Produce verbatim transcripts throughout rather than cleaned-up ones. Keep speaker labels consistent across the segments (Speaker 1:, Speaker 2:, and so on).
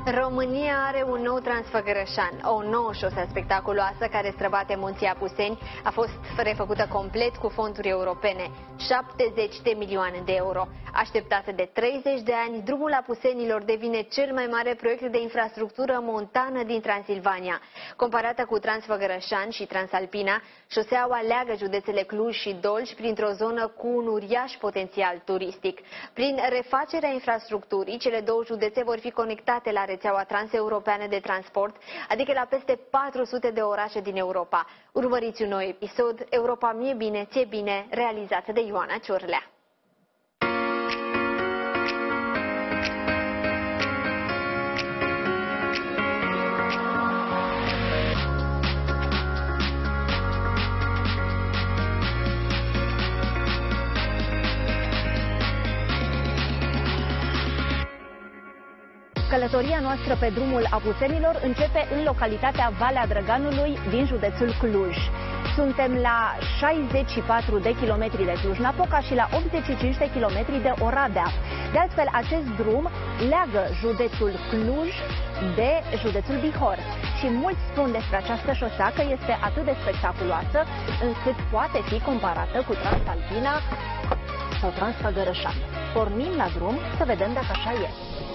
Speaker 1: România are un nou Transfăgărășan, o nouă șosea spectaculoasă care străbate munții Apuseni, a fost refăcută complet cu fonduri europene, șaptezeci de milioane de euro. Așteptată de treizeci de ani, drumul Apusenilor devine cel mai mare proiect de infrastructură montană din Transilvania. Comparată cu Transfăgărășan și Transalpina, șoseaua leagă județele Cluj și Dolj printr-o zonă cu un uriaș potențial turistic. Prin refacerea infrastructurii, cele două județe vor fi conectate la rețeaua transeuropeană de transport, adică la peste patru sute de orașe din Europa. Urmăriți un nou episod, Europa mie bine, ție bine, realizat de Ioana Ciorlea.
Speaker 2: Călătoria noastră pe drumul Apusenilor începe în localitatea Valea Drăganului din județul Cluj. Suntem la șaizeci și patru de kilometri de Cluj-Napoca și la optzeci și cinci de kilometri de Oradea. De altfel, acest drum leagă județul Cluj de județul Bihor. Și mulți spun despre această șosea că este atât de spectaculoasă încât poate fi comparată cu Transalpina sau Transfăgărășan. Pornim la drum să vedem dacă așa e.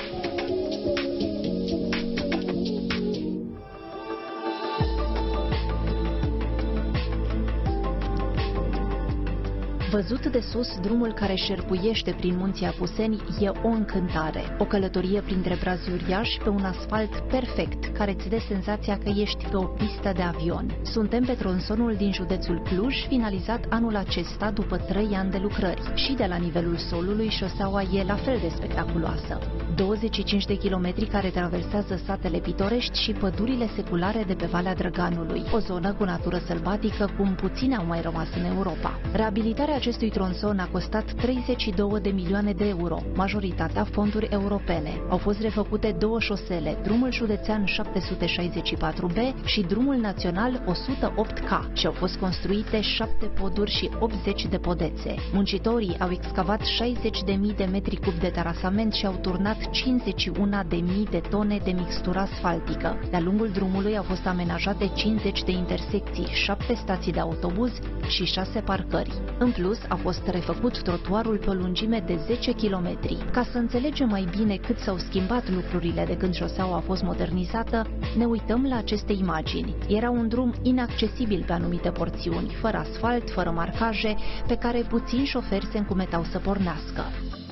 Speaker 2: Văzut de sus, drumul care șerpuiește prin munții Apuseni e o încântare. O călătorie printre brazi uriași pe un asfalt perfect, care îți dă senzația că ești pe o pistă de avion. Suntem pe tronsonul din județul Cluj, finalizat anul acesta după trei ani de lucrări. Și de la nivelul solului, șoseaua e la fel de spectaculoasă. douăzeci și cinci de kilometri care traversează satele pitorești și pădurile seculare de pe Valea Drăganului, o zonă cu natură sălbatică cum puține au mai rămas în Europa. Reabilitarea acestui tronson a costat treizeci și două de milioane de euro, majoritatea fonduri europene. Au fost refăcute două șosele, drumul județean șapte sute șaizeci și patru B și drumul național o sută opt K și au fost construite șapte poduri și optzeci de podețe. Muncitorii au excavat șaizeci de mii de metri cub de terasament și au turnat cincizeci și unu de mii de tone de mixtură asfaltică. De-a lungul drumului au fost amenajate cincizeci de intersecții, șapte stații de autobuz și șase parcări. În plus, a fost refăcut trotuarul pe o lungime de zece kilometri. Ca să înțelegem mai bine cât s-au schimbat lucrurile de când șoseaua a fost modernizată, ne uităm la aceste imagini. Era un drum inaccesibil pe anumite porțiuni, fără asfalt, fără marcaje, pe care puțini șoferi se încumetau să pornească.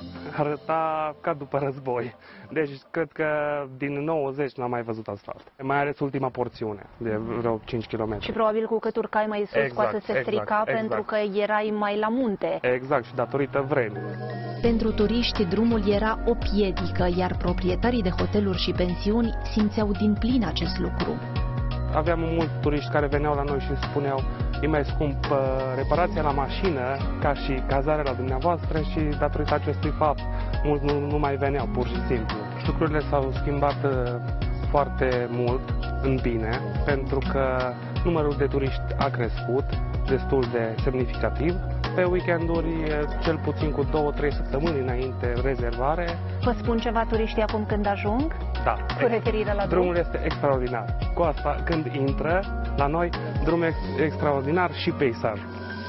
Speaker 3: Arăta ca după război. Deci, cred că din nouăzeci n-am mai văzut asfalt. Mai ales ultima porțiune, de vreo cinci kilometri.
Speaker 2: Și probabil cu cât urcai mai sus,
Speaker 3: exact,
Speaker 2: cu atât se strica,
Speaker 3: exact, exact.
Speaker 2: pentru că erai mai la munte.
Speaker 3: Exact, și datorită vremii.
Speaker 2: Pentru turiști, drumul era o piedică, iar proprietarii de hoteluri și pensiuni simțeau din plin acest lucru.
Speaker 3: Aveam mulți turiști care veneau la noi și spuneau: e mai scump uh, reparația la mașină ca și cazarea la dumneavoastră, și datorită acestui fapt mulți nu, nu mai veneau, pur și simplu. Lucrurile s-au schimbat uh, foarte mult în bine, pentru că numărul de turiști a crescut destul de semnificativ. Pe weekenduri, cel puțin cu două trei săptămâni înainte rezervare.
Speaker 2: Vă spun ceva turiștii acum când ajung?
Speaker 3: Da.
Speaker 2: Cu referire la drum?
Speaker 3: Drumul este extraordinar. Cu asta, când intră la noi, drumul este extraordinar și peisaj.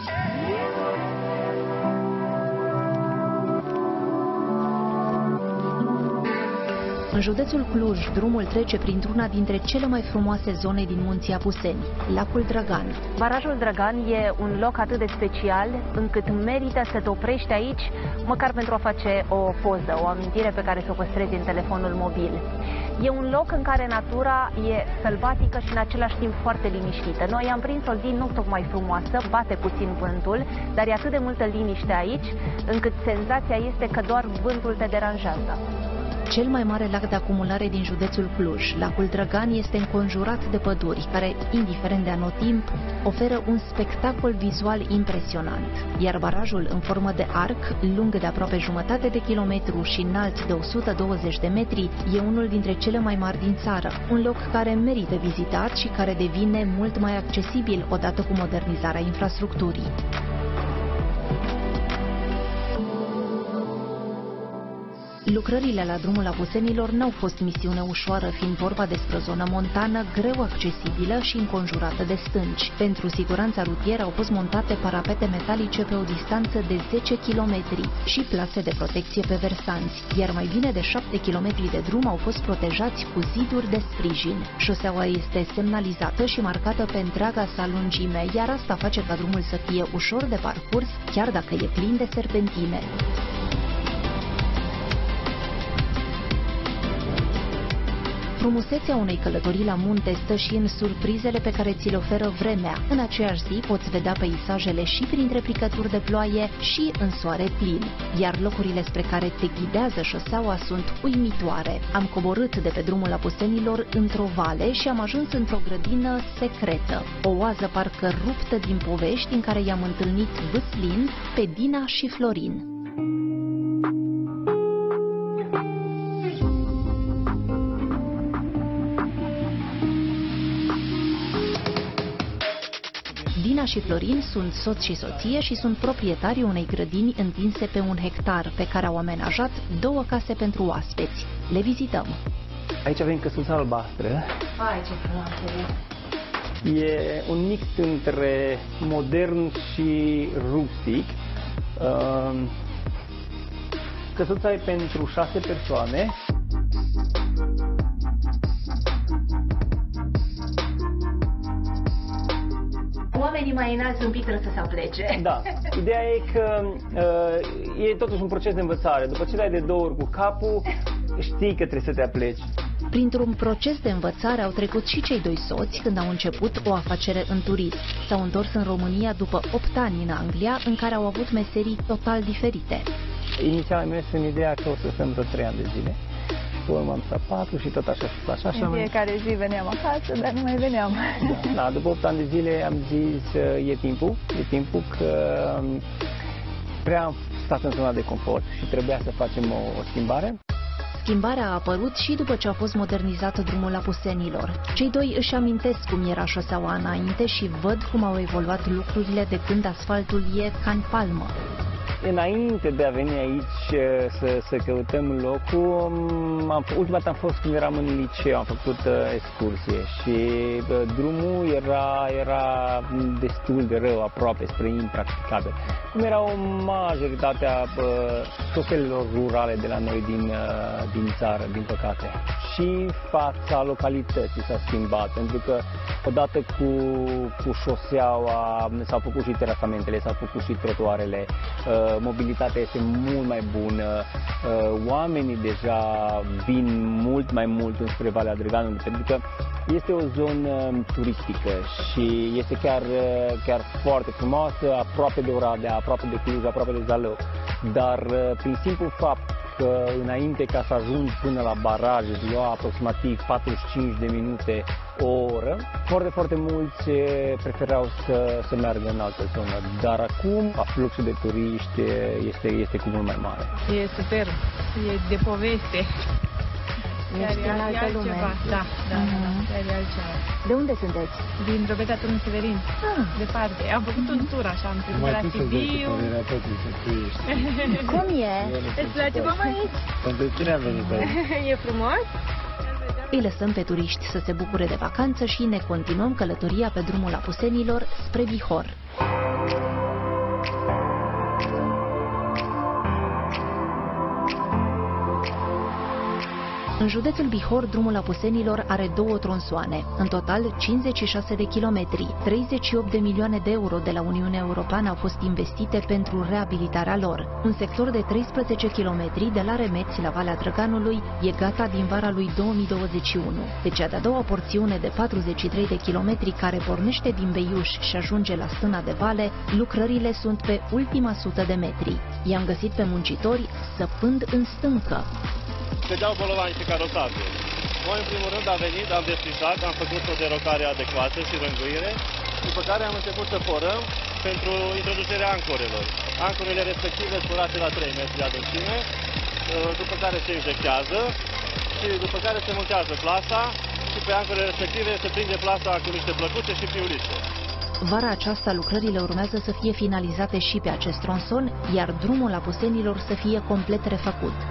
Speaker 2: În județul Cluj, drumul trece printr-una dintre cele mai frumoase zone din munții Apuseni, lacul Drăgan. Barajul Drăgan e un loc atât de special încât merită să te oprești aici, măcar pentru a face o poză, o amintire pe care să o păstrezi în telefonul mobil. E un loc în care natura e sălbatică și în același timp foarte liniștită. Noi am prins o zi nu tocmai frumoasă, bate puțin vântul, dar e atât de multă liniște aici, încât senzația este că doar vântul te deranjează. Cel mai mare lac de acumulare din județul Cluj, lacul Drăgan, este înconjurat de păduri, care, indiferent de anotimp, oferă un spectacol vizual impresionant. Iar barajul în formă de arc, lung de aproape jumătate de kilometru și înalt de o sută douăzeci de metri, e unul dintre cele mai mari din țară. Un loc care merită vizitat și care devine mult mai accesibil odată cu modernizarea infrastructurii. Lucrările la drumul Apusenilor n-au fost misiune ușoară, fiind vorba despre o zonă montană greu accesibilă și înconjurată de stânci. Pentru siguranța rutieră au fost montate parapete metalice pe o distanță de zece kilometri și plase de protecție pe versanți, iar mai bine de șapte kilometri de drum au fost protejați cu ziduri de sprijin. Șoseaua este semnalizată și marcată pe întreaga sa lungime, iar asta face ca drumul să fie ușor de parcurs, chiar dacă e plin de serpentine. Frumusețea unei călătorii la munte stă și în surprizele pe care ți le oferă vremea. În aceeași zi poți vedea peisajele și printre plicături de ploaie și în soare plin, iar locurile spre care te ghidează șoseaua sunt uimitoare. Am coborât de pe drumul Apusenilor într-o vale și am ajuns într-o grădină secretă, o oază parcă ruptă din povești în care i-am întâlnit vâslind pe Dina și Florin. Dina și Florin sunt soț și soție și sunt proprietarii unei grădini întinse pe un hectar, pe care au amenajat două case pentru oaspeți. Le vizităm.
Speaker 4: Aici avem căsuța albastră.
Speaker 2: Hai, ce frumoasă e!
Speaker 4: E un mix între modern și rustic. Căsuța e pentru șase persoane.
Speaker 2: Oamenii mai înalți un pic trebuie să se aplece.
Speaker 4: Da. Ideea e că uh, e totuși un proces de învățare. După ce dai de două ori cu capul, știi că trebuie să te apleci.
Speaker 2: Printr-un proces de învățare au trecut și cei doi soți când au început o afacere în turism. S-au întors în România după opt ani în Anglia, în care au avut meserii total diferite.
Speaker 4: Inițial am mers în ideea că o să stăm vreo trei ani de zile. Urmă am stat patru și tot așa și așa.
Speaker 5: În fiecare zi veneam acasă, dar nu mai veneam.
Speaker 4: Da, da, după opt ani de zile am zis e timpul, e timpul că prea am stat în zona de confort și trebuia să facem o, o schimbare.
Speaker 2: Schimbarea a apărut și după ce a fost modernizat drumul Apusenilor. Cei doi își amintesc cum era șoseaua înainte și văd cum au evoluat lucrurile de când asfaltul e ca în palmă.
Speaker 4: Înainte de a veni aici să, să căutăm locul, am, ultima dată am fost când eram în liceu, am făcut uh, excursie și uh, drumul era, era destul de rău, aproape spre impracticabil. Cum era o majoritate a uh, șoselelor rurale de la noi din, uh, din țară, din păcate. Și fața localității s-a schimbat, pentru că odată cu, cu șoseaua s-au făcut și terasamentele, s-au făcut și trotuarele, uh, mobilitatea este mult mai bună, oamenii deja vin mult mai mult înspre Valea Drăganului, pentru că este o zonă turistică și este chiar, chiar foarte frumoasă, aproape de Oradea, aproape de Cluj, aproape de Zalău, dar prin simplul fapt că înainte ca să ajungi până la baraj îți lua aproximativ patruzeci și cinci de minute, o oră, foarte, foarte mulți preferau să, să meargă în altă zonă, dar acum fluxul de turiști este, este cu mult mai mare.
Speaker 5: E super, e de poveste.
Speaker 2: Ești în altă lume.
Speaker 5: Da, da, uh-huh. Chiar e altceva.
Speaker 2: De unde sunteți?
Speaker 5: Din Drobeta Turnul Severin, ah. Departe. Am făcut un tur așa, am trecut de la Sibiu.
Speaker 2: Cum e?
Speaker 5: Îți place pe aici?
Speaker 4: Pentru cine am venit aici?
Speaker 5: E frumos?
Speaker 2: Îi lăsăm pe turiști să se bucure de vacanță și ne continuăm călătoria pe drumul Apusenilor spre Bihor. În județul Bihor, drumul Apusenilor are două tronsoane, în total cincizeci și șase de kilometri. treizeci și opt de milioane de euro de la Uniunea Europeană au fost investite pentru reabilitarea lor. Un sector de treisprezece kilometri de la Remeți la Valea Drăganului e gata din vara lui două mii douăzeci și unu. De cea de-a doua porțiune de patruzeci și trei de kilometri care pornește din Beiuș și ajunge la Stâna de Vale, lucrările sunt pe ultima sută de metri. I-am găsit pe muncitori săpând în stâncă.
Speaker 6: Vedeau bolovani și carosaje. Noi, în primul rând, am venit, am desfisat, am făcut o derocare adecvată și rânduire, după care am început să forăm pentru introducerea ancorelor. Ancorele respective surate la trei metri adâncime, după care se injectează și după care se montează plasa și pe ancorele respective se prinde plasa cu niște plăcuțe și piulițe.
Speaker 2: Vara aceasta lucrările urmează să fie finalizate și pe acest tronson, iar drumul Apusenilor să fie complet refăcut.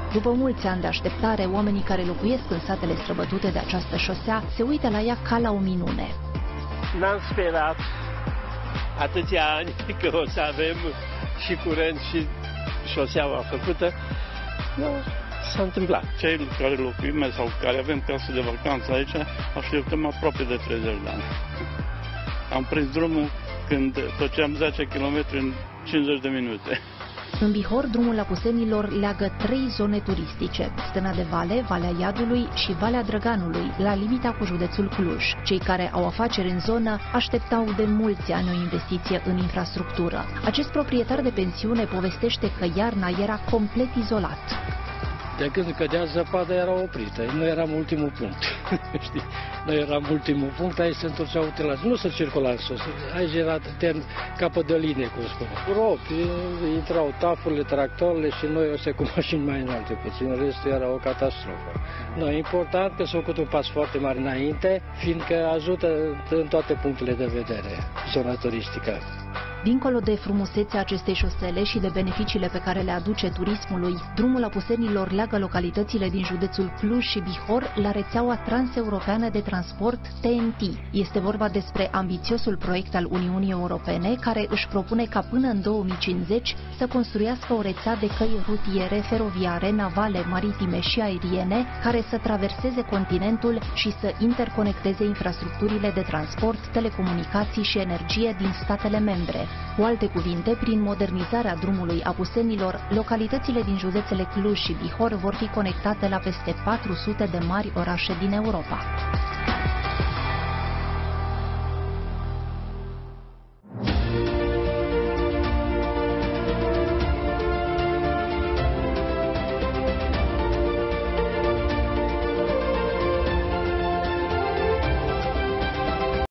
Speaker 2: După mulți ani de așteptare, oamenii care locuiesc în satele străbătute de această șosea se uită la ea ca la o minune.
Speaker 7: N-am sperat atâția ani că o să avem și curent și șoseaua făcută. Da, s-a întâmplat.
Speaker 8: Cei care locuim sau care avem casă de vacanță aici, așteptăm aproape de treizeci de ani. Am prins drumul când făceam zece kilometri în cincizeci de minute.
Speaker 2: În Bihor, drumul Apusenilor leagă trei zone turistice, Stâna de Vale, Valea Iadului și Valea Drăganului, la limita cu județul Cluj. Cei care au afaceri în zonă așteptau de mulți ani o investiție în infrastructură. Acest proprietar de pensiune povestește că iarna era complet izolat.
Speaker 9: De când cădea zăpada era oprită, noi eram ultimul punct. Știi? Noi eram ultimul punct, aici se întorceau utilaje. Nu se circula în sus, aici era term, capăt de linie, cum spun. Ropi, intrau tafurile, tractoarele și noi ăștia cu mașini mai înalte puțin, restul era o catastrofă. Noi, important că s-a făcut un pas foarte mare înainte, fiindcă ajută în toate punctele de vedere zona turistică.
Speaker 2: Dincolo de frumusețea acestei șosele și de beneficiile pe care le aduce turismului, drumul Apusenilor leagă localitățile din județul Cluj și Bihor la rețeaua transeuropeană de transport T N T. Este vorba despre ambițiosul proiect al Uniunii Europene, care își propune ca până în două mii cincizeci să construiască o rețea de căi rutiere, feroviare, navale, maritime și aeriene, care să traverseze continentul și să interconecteze infrastructurile de transport, telecomunicații și energie din statele membre. Cu alte cuvinte, prin modernizarea drumului Apusenilor, localitățile din județele Cluj și Bihor vor fi conectate la peste patru sute de mari orașe din Europa.